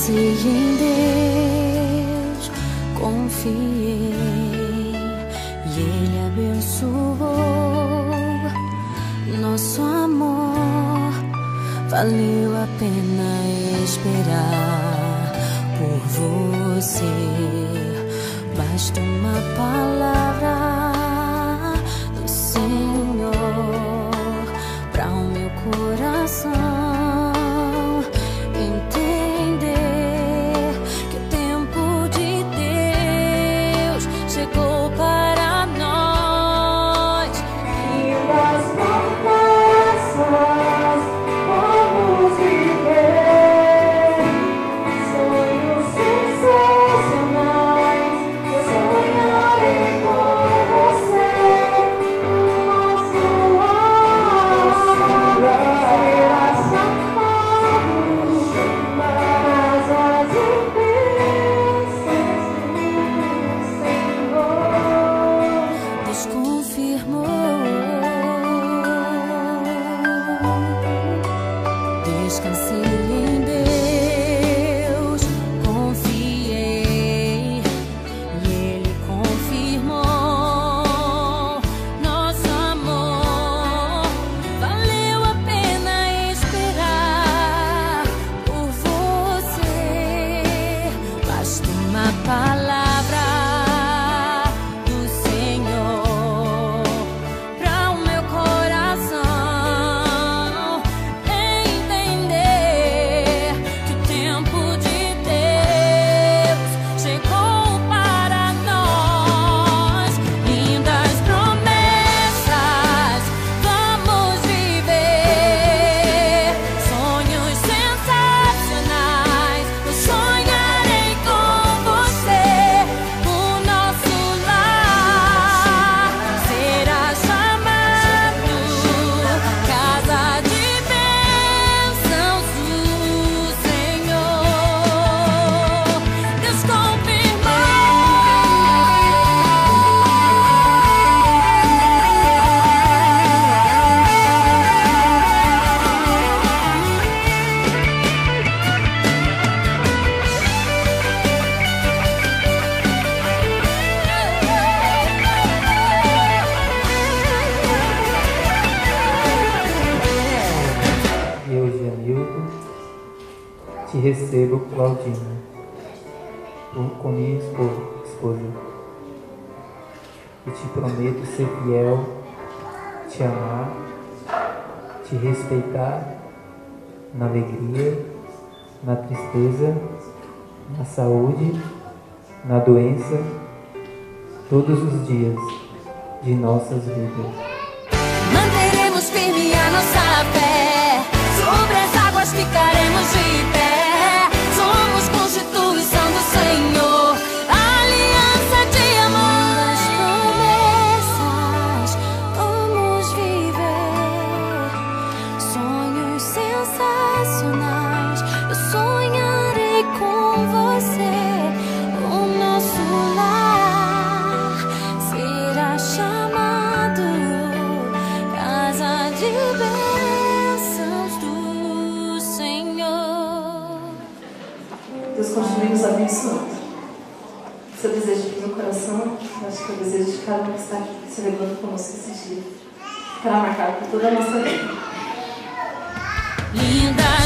em Deus, confiei e Ele abençoou nosso amor. Valeu a pena esperar por você. Basta uma palavra do Senhor para o meu coração Te recebo, Claudina, com minha esposa, e te prometo ser fiel, te amar, te respeitar na alegria, na tristeza, na saúde, na doença, todos os dias de nossas vidas. Manteremos firme a nossa fé, sobre as águas ficaremos de pé. Somos constituição do Senhor, aliança de amor. As promessas vamos viver, sonhos sensacionais. Eu sonharei com você. O nosso lar será chamado casa de bênçãos do Senhor. Deus continue nos abençoando. Esse é o desejo do meu coração, acho que é o desejo de cada um que está aqui celebrando conosco esse dia. Ficará marcado por toda a nossa vida. Linda.